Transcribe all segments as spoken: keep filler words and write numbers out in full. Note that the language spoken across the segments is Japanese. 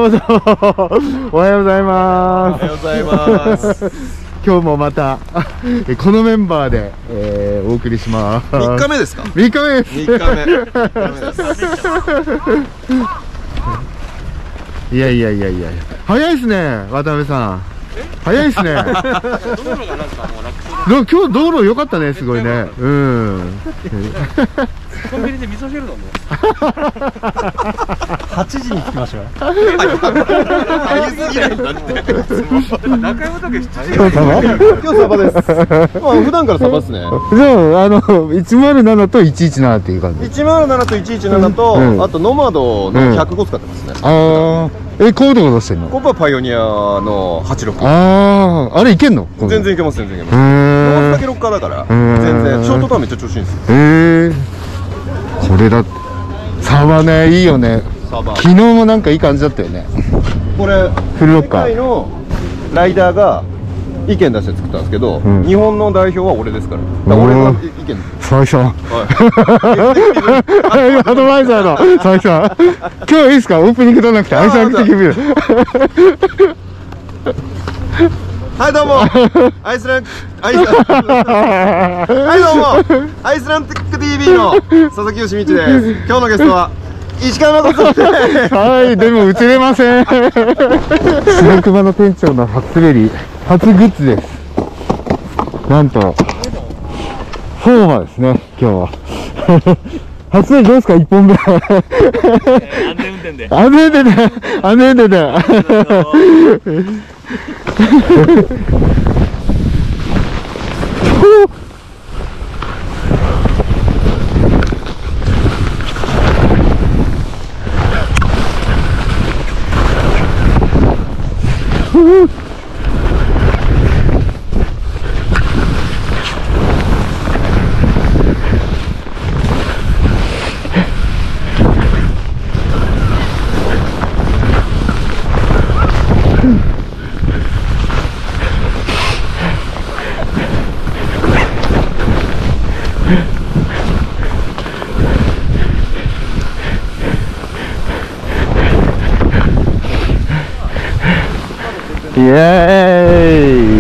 うぞ。おはようございます。 おはようございます。 今日もまたこのメンバーで、えー、お送りします。 みっかめですか？ みっかめです。 みっかめ。みっかめです。 いやいやいやいや、早いですね、渡辺さん。早いですね。 道路がなんかもう楽勝で。 今日道路良かったね、すごいね。うん。 コンビニで味噌汁飲む。 はちじに着きましょう。 早すぎないんだって。 中山だけしちじ。 今日サバ？ 今日サバです。まあ普段からサバですね。 じゃあ、あのいちまるななといちいちななっていう感じ。 いちまるななといちいちななと、 うん、 あとノマドのひゃくご使ってますね。 ああ、え、コードどうしてんの？ ここはパイオニアのはちじゅうろく。 ああ、あれいけんの？ 全然いけます、全然いけます。 へノーースだけロッカーだから、 ー全然ショートターンめっちゃ調子いいんですよ。 へえ。これだ。サバね、いいよね。 サバ。 昨日もなんかいい感じだったよね。 これフルロッカー。 世界のライダーが意見出して作ったんですけど、 うん、 日本の代表は俺ですから。だから俺が意見です。 佐々木さん。 はい。 アドバイザーの佐々木さん。今日いいですか？オープニング取らなくて、アイスランド的ビュー。 はい、どうも。アイスランアイスはい、どうも。アイスランティック ティーブイ の佐々木芳道です。今日のゲストは石川誠です。 はい、でも映れません。白熊の店長の初滑り、初グッズです。なんとフォーマですね、今日は。初滑りどうですか？一本目。 安全運転で。 安全運転で、安全運転で。イエーイ。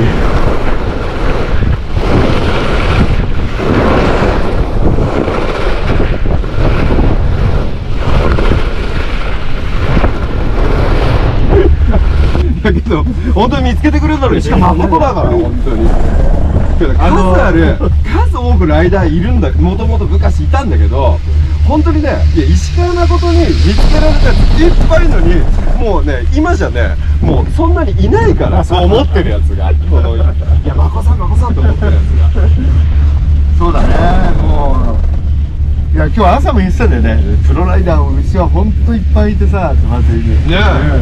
だけど本当に見つけてくれるだろう。しかも誠だから本当に。数ある数多くライダーいるんだ。もともと昔いたんだけど、本当にね、いや石川誠に見つけられたやついっぱいいるのに、もうね今じゃねもうそんなにいないから、そう思ってるやつがこのいや誠さん誠さんと思ってるやつが。 そうだね、もう。いや、今日朝も言ってたんだよね。プロライダーもうちは本当いっぱいいてさ、まずいね。 ねえ、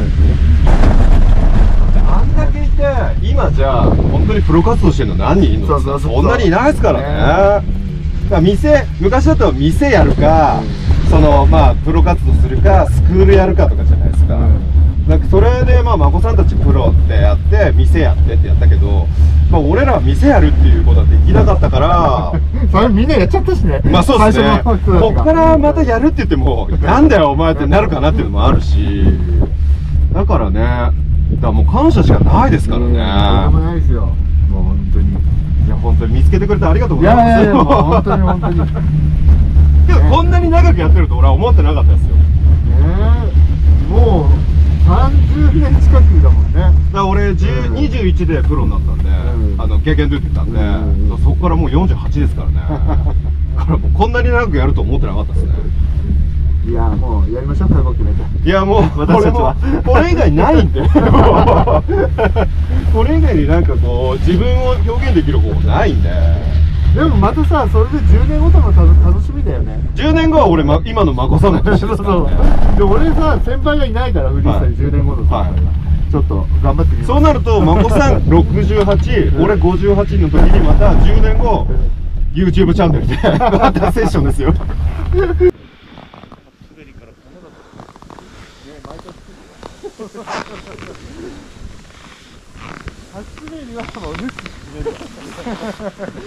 あんだけいて今じゃあ本当にプロ活動してるの何人いるの？ そうそうそうそう、 そんなにいないですからね。 ね、 だから店、昔だと店やるか、そのまあプロ活動するかスクールやるかとかじゃないですか。なんかそれでまあ孫さんたちプロってやって店やってってやったけど、まあ俺らは店やるっていうことはできなかったからそれみんなやっちゃったしね。 まあそうですね、 最初の人たちがこっからまたやるって言ってもなんだよお前ってなるかなっていうのもあるし、だからね、だからもう感謝しかないですからね。 とんでもないですよ、もう本当に。 いや本当に見つけてくれてありがとうございます。 いやいやいや、もう本当に本当に。 けどこんなに長くやってると俺は思ってなかったですよ。 ねえ、もうさんじゅうねん近くだもんね。 だから俺にじゅういちでプロになったんで、 うん、 あの経験出てたんで、 うん、 そこからもうよんじゅうはちですからね。だからもうこんなに長くやると思ってなかったですね。 いや、もうやりましょう、覚悟決めて。 いやもう私たちはこれ以外ないんで。これ以外になんかこう自分を表現できる方法ないんで。 でもまたさ、それでじゅうねんごとの楽しみだよね。 じゅうねんごは俺、ま、今の孫さんの年ですからね。 で俺さ、先輩がいないからフリースタイルじゅうねんごの先輩が、はい、ちょっと頑張ってみます。 そうなると孫さんろくじゅうはち、俺ごじゅうはちの時にまたじゅうねんご YouTube チャンネルでまたセッションですよ。 初滑りはもうルッキ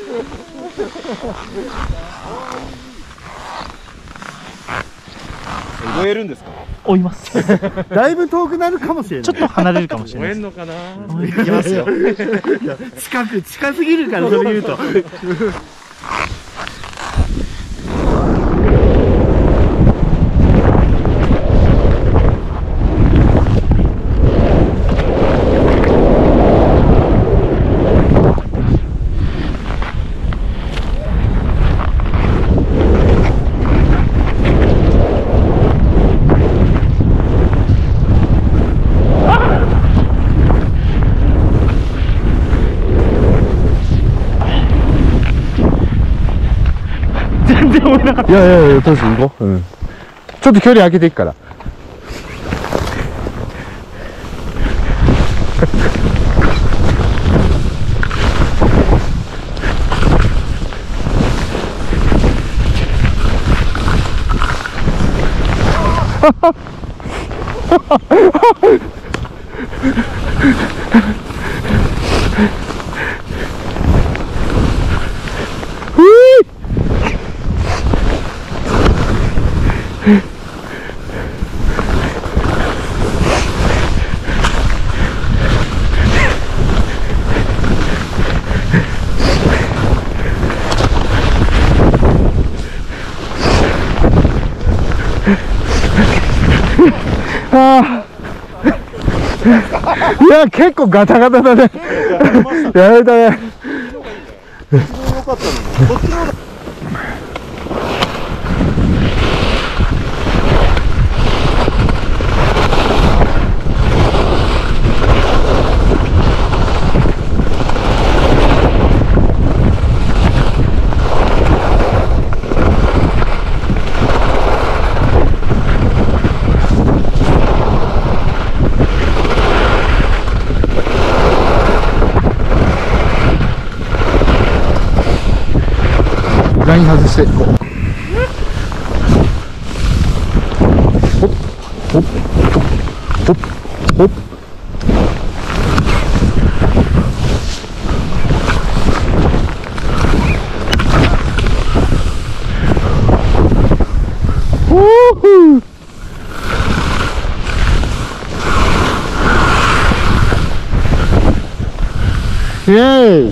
ー追えるんですか？ 追います。 だいぶ遠くなるかもしれない。 ちょっと離れるかもしれないです。 追えんのかな。 行きますよ。いや近く近すぎるからそれ言うと。 いやいやいや、どうしよう、行こう。うん。ちょっと距離開けていくから。ああ、いや結構ガタガタだね。やられたね。 よかったのに。こっちの。 ライン外してこう。ほっほっほっほっ。ほーふー。イエーイ。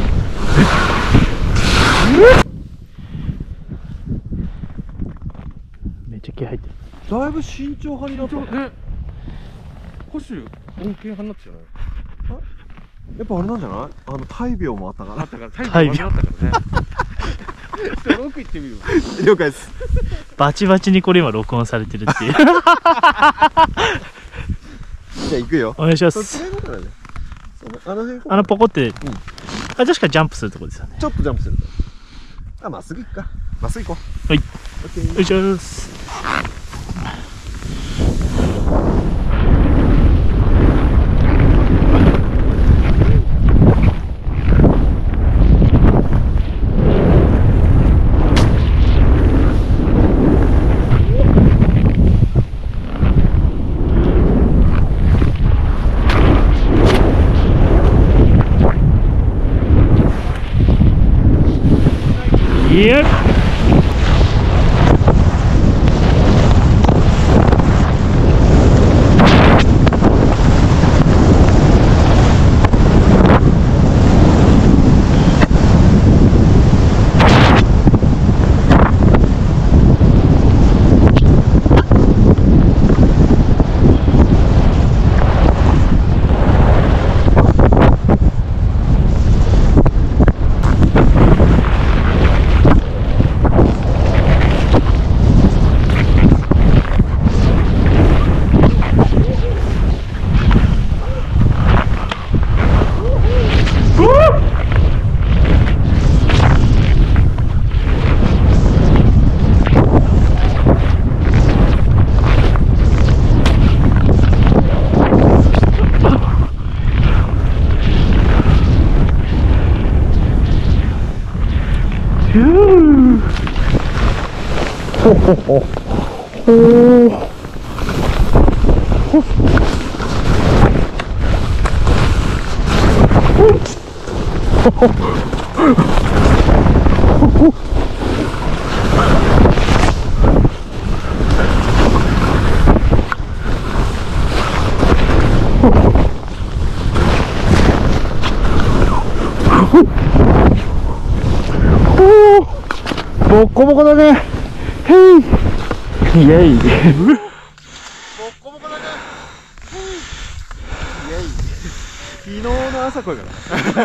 めっちゃ気合入ってる。 だいぶ慎重派になったね。 ね。保守恩恵派になってたよね。 やっぱあれなんじゃない？あの大病もあったから。 あったから大病あったからね。ちょっと奥行ってみる。 了解です。 バチバチにこれ今録音されてるっていう。 じゃあ行くよ。 お願いしまそっす。 ちのことだね。そのあの辺あのポコって、あ、確かジャンプするとこですよね。 ちょっとジャンプすると。あ、まっすぐ行くか。まっすぐ行こう。 はい。 オッケー。 よいしょーす。いや。ほほほほおボッコボコだね。へいイエイ。ボッコボコだね。 昨日の朝これから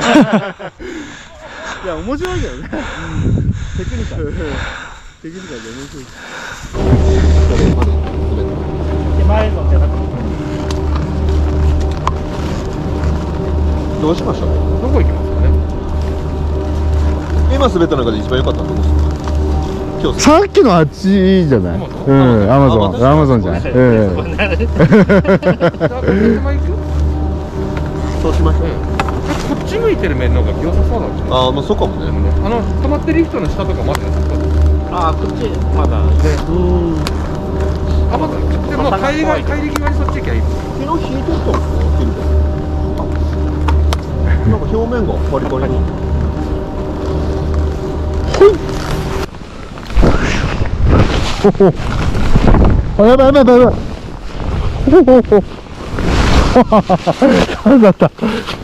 いや面白いけどね。テクニカルテクニカルで面白い。 手前のじゃなくてどうしましょう。 どこ行きますかね。 今滑った中で一番良かったのどこですか。今日さっきのあっちじゃない。うん、アマゾン、アマゾンじゃない。うん。 そうしましょう。 こっち向いてる面の方が良さそうだね。 ああ、まあそうかもね。 あの止まってるリフトの下とかまだやった。 ああ、こっちまだね。 あ、まだ。でも帰りが帰り際にそっち行きゃいい。 昨日引いてると思う。なんか表面がパリパリに。 あ、やばいやばいやばいやばい。なんだった。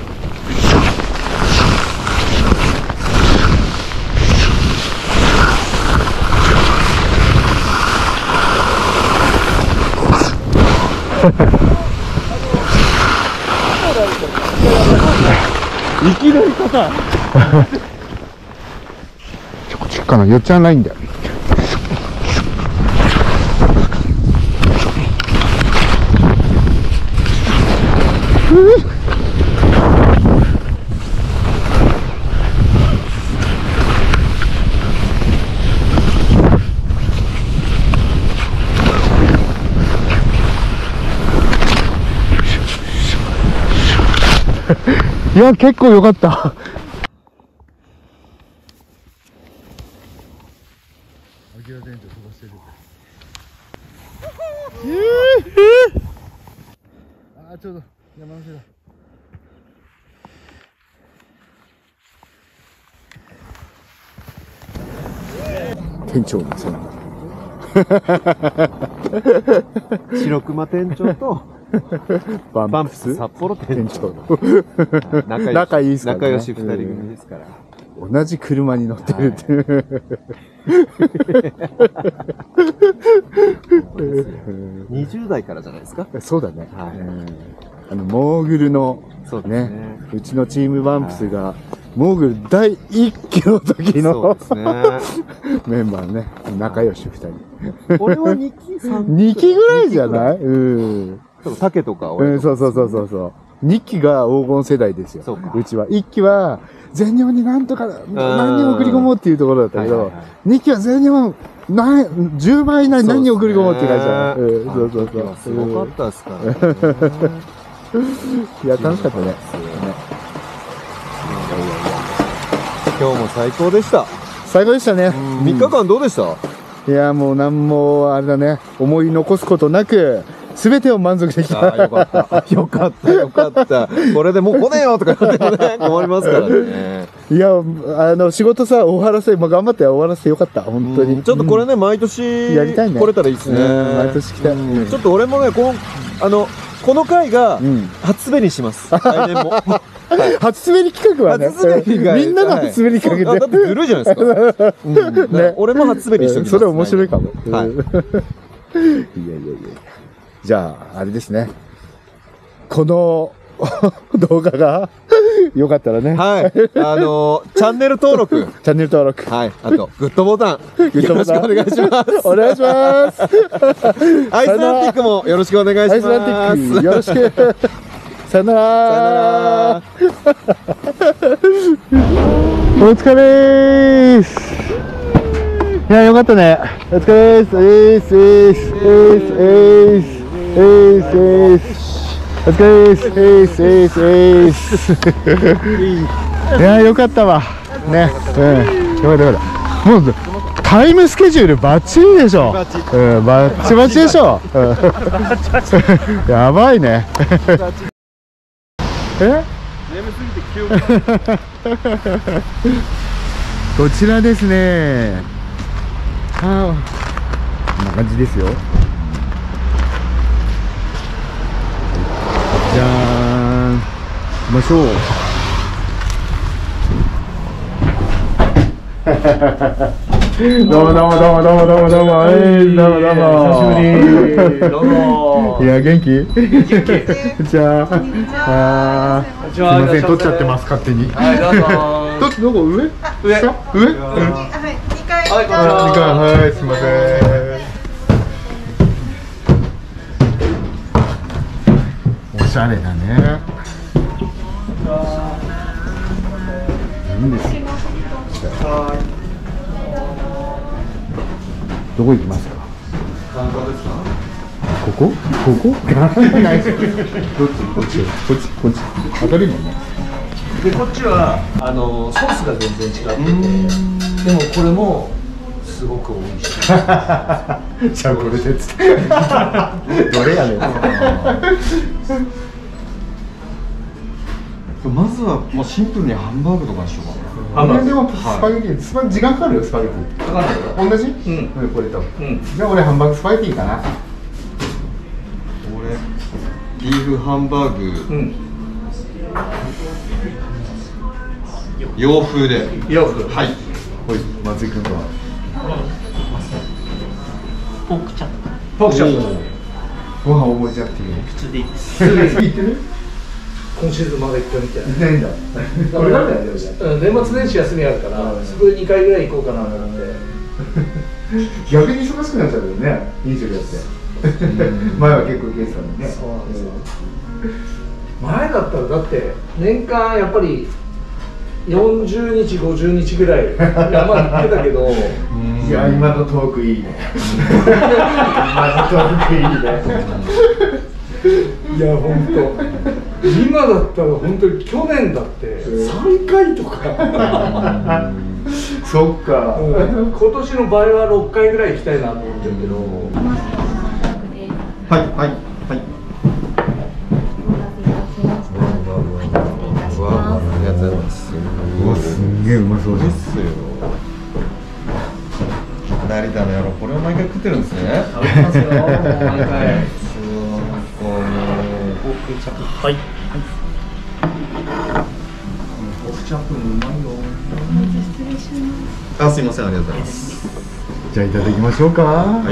いきなり硬い。 ちょこちょこかな、よっちゃんないんだよ。いや、結構良かった。あ、ちょうど山の手だ。店長の背中。 白熊店長とババンプス札幌店長の仲仲いいですからね。 仲良し二人組ですから。 同じ車に乗ってるっていう。 にじゅう代からじゃないですか。 そうだね。 はい。 あのモーグルのそうですね、 ね。 うちのチームバンプスがモーグルだいいっきの時そうのですね。 メンバーね、仲良しふたり。 俺はにきさんにきぐらいじゃない？うん。 竹とかう俺ん、そうそうそうそうそう。にきが黄金世代ですよ。 そうかうちは。いっきは全日本になんとか何にも送り込もうっていうところだったけど、にきは全日本何じゅうばい以内に何に送り込もうって会社。うん、そうそうそう。 すごかったですからね。 いや、楽しかったね。 今日も最高でした。 最高でしたね。 みっかかんどうでした？ いや、もう何も、あれだね、思い残すことなく、すべてを満足できた。 ああ、よかった。よかった、よかった。これでもう来ねえよとか言ってもね、困りますからね。 いや、あの、仕事さ、終わらせ、まあ、頑張って終わらせてよかった。本当に。 ちょっとこれね、毎年、 やりたいね。 来れたらいいですね。 毎年来たい。 ちょっと俺もね、この、あの、この回が、初滑りします。来年も。 初滑り企画はね、 初滑りがみんなの初滑り企画だってずるいじゃないですか。ね、俺も初滑りしておきます。 それ面白いかも。 はい。 いやいやいや。じゃあ、あれですね。この動画がよかったらね。 はい。あのー、チャンネル登録。 チャンネル登録。 はい。あと、グッドボタン。 グッドボタン。 よろしくお願いします。 お願いします。 アイスランティックもよろしくお願いします。 アイスランティックよろしく。さよなら。 さよなら。 お疲れーす。いや、よかったね。お疲れーす。えーす、えーす、えーす、えーす、えーす、えーす。お疲れーす。えーす、えーす、えーす。いや、よかったわ。ね。うん。よかったよかった。もう、タイムスケジュールバッチリでしょ。うん、バッチバチでしょ。やばいね。え？ 眠すぎて記憶こちらですね。はあ、こんな感じですよ。じゃーん。行きましょう。 どうもどうもどうもどうもどうもどうも、えー、どうもどうも。 久しぶり。どうも。 いや、元気？元気。じゃあ、あー、すいません、取っちゃってます、勝手に。 はい、どうぞ。 ど、どこ上？ 上。 上？上？ はい、二階。 はい、こんにちは。 二階、はい、すいません。おしゃれだね。いいですね。どこ行きますか。ここ？ここ？ないです。どっち？こっち？こっち？こっち？当たりもね。 で、こっちは、あの、ソースが全然違ってて。でも、これも。すごく美味しい。 じゃあ、これでつ。どれやねん。 まずはもうシンプルにハンバーグとかにしようかな。 ハンバーグでもスパゲティ、スパ時間かかるよ、スパゲティ。 かかる同じ？ うん。 これと。 うん。 じゃあ俺ハンバーグスパゲティかな。 俺ビーフハンバーグ、 うん。 洋風で。 洋風。 はい。 ほい、松井君は。 ポークチャップポークチャップ。 ご飯覚えちゃっていい？ 普通でいいです行ってる？ 今シーズンまで行ったみたい。 行ってないんだ。これなんだよ、じゃあ。 うん、年末年始休みあるから、そこでにかいぐらい行こうかなと思って。 逆に忙しくなっちゃうよね、飲食やって。前は結構行けてたのにね。 そうなんですよ。前だったらだって年間やっぱりよんじゅうにちごじゅうにちぐらい山行ってたけど、 いや、今のトークいいね。今のトークいいね。 いや本当今だったら本当に去年だってさんかいとかそっか、 うん、今年の場合はろっかいぐらい行きたいなと思ってるけど。 はいはいはい。うわ、ありがとうございます。 うわ、すんげえうまそうで。 ですすよ。成田の野郎、これを毎回食ってるんですね。 食べてますよ毎回。 はいポークチャップもうまいよ。 あ、すいません、ありがとうございます。 じゃあいただきましょうか。 はい。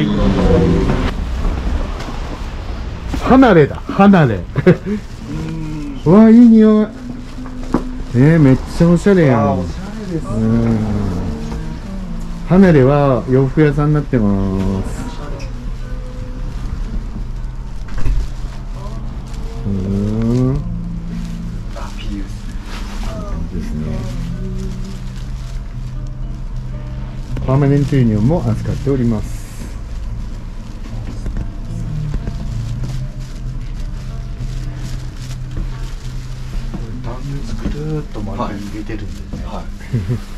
離れだ、離れ。うわ、いい匂い。えー、めっちゃおしゃれやん。 あ、おしゃれです。 うん。離れは洋服屋さんになってます。うん。 あ、ピーですね。 ですね。パーマネントユニオンも扱っております。 断熱くるーっと周りに入れてるんでね。 はい。